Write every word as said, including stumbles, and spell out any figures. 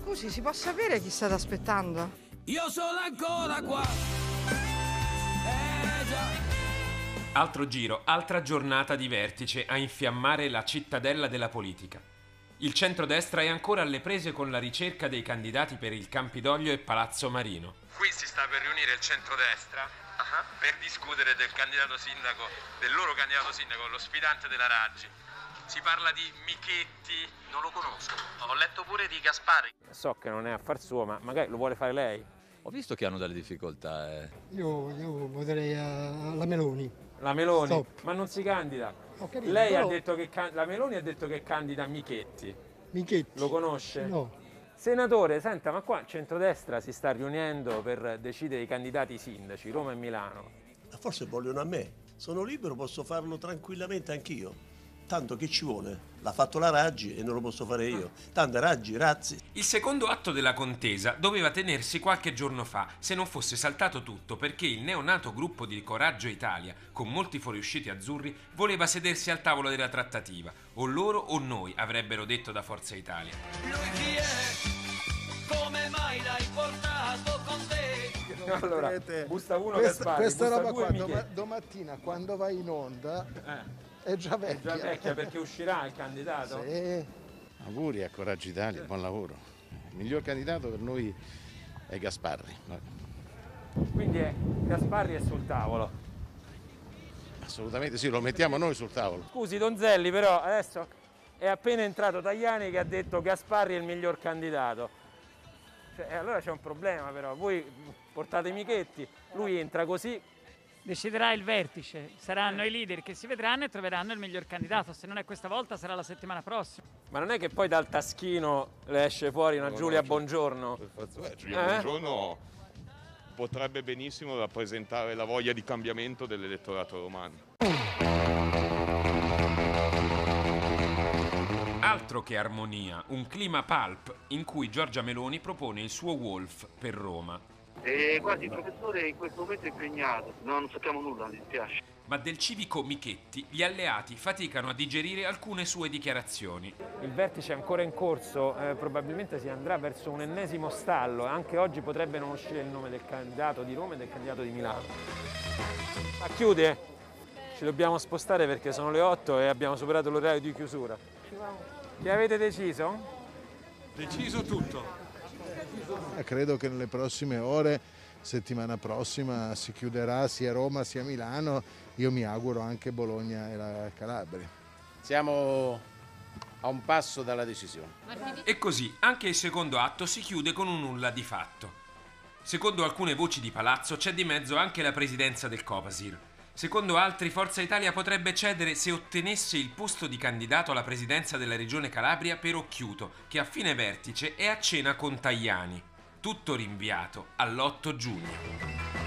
Scusi, si può sapere chi state aspettando? Io sono ancora qua. Eh già. Altro giro, altra giornata di vertice a infiammare la cittadella della politica. Il centrodestra è ancora alle prese con la ricerca dei candidati per il Campidoglio e Palazzo Marino. Qui si sta per riunire il centrodestra uh-huh. per discutere del candidato sindaco, del loro candidato sindaco, lo sfidante della Raggi. Si parla di Michetti, non lo conosco. Ho letto pure di Gasparri. So che non è affar suo, ma magari lo vuole fare lei. Ho visto che hanno delle difficoltà. Eh. Io, io voterei alla Meloni. La Meloni? Stop. Ma non si candida. Capito, lei però... ha detto che can... la Meloni ha detto che candida Michetti. Michetti? Lo conosce? No. Senatore, senta, ma qua il centrodestra si sta riunendo per decidere i candidati sindaci, Roma e Milano. Forse vogliono a me. Sono libero, posso farlo tranquillamente anch'io. Tanto che ci vuole? L'ha fatto la Raggi e non lo posso fare io. Tanto Raggi, razzi. Il secondo atto della contesa doveva tenersi qualche giorno fa, se non fosse saltato tutto perché il neonato gruppo di Coraggio Italia, con molti fuoriusciti azzurri, voleva sedersi al tavolo della trattativa. O loro o noi, avrebbero detto da Forza Italia. Lui chi è? Come mai l'hai portato con te? Allora, busta uno questa, Gasparri, questa busta roba due qua doma, Michetti. domattina quando vai in onda Eh. è già vecchia. È già vecchia perché uscirà il candidato? Sì. Auguri a Coraggio Italia, buon lavoro. Il miglior candidato per noi è Gasparri. Quindi è, Gasparri è sul tavolo. Assolutamente sì, lo mettiamo noi sul tavolo. Scusi Donzelli, però adesso è appena entrato Tajani che ha detto Gasparri è il miglior candidato. Cioè, allora c'è un problema però, voi portate Michetti, lui entra così. Deciderà il vertice, saranno i leader che si vedranno e troveranno il miglior candidato, se non è questa volta sarà la settimana prossima. Ma non è che poi dal taschino le esce fuori una no, Giulia no, Bongiorno? Beh, Giulia eh? Bongiorno potrebbe benissimo rappresentare la voglia di cambiamento dell'elettorato romano. Altro che armonia, un clima pulp in cui Giorgia Meloni propone il suo Wolf per Roma. E guardi, il professore in questo momento è impegnato, no, non sappiamo nulla, mi dispiace. Ma del civico Michetti gli alleati faticano a digerire alcune sue dichiarazioni. Il vertice è ancora in corso, eh, probabilmente si andrà verso un ennesimo stallo. Anche oggi potrebbe non uscire il nome del candidato di Roma e del candidato di Milano. Ma chiude? Ci dobbiamo spostare perché sono le otto e abbiamo superato l'orario di chiusura. Che avete deciso? Deciso tutto. Credo che nelle prossime ore, settimana prossima, si chiuderà sia Roma sia Milano, io mi auguro anche Bologna e la Calabria. Siamo a un passo dalla decisione. E così anche il secondo atto si chiude con un nulla di fatto. Secondo alcune voci di palazzo c'è di mezzo anche la presidenza del Copasir. Secondo altri Forza Italia potrebbe cedere se ottenesse il posto di candidato alla presidenza della regione Calabria per Occhiuto, che a fine vertice è a cena con Tajani. Tutto rinviato all'otto giugno.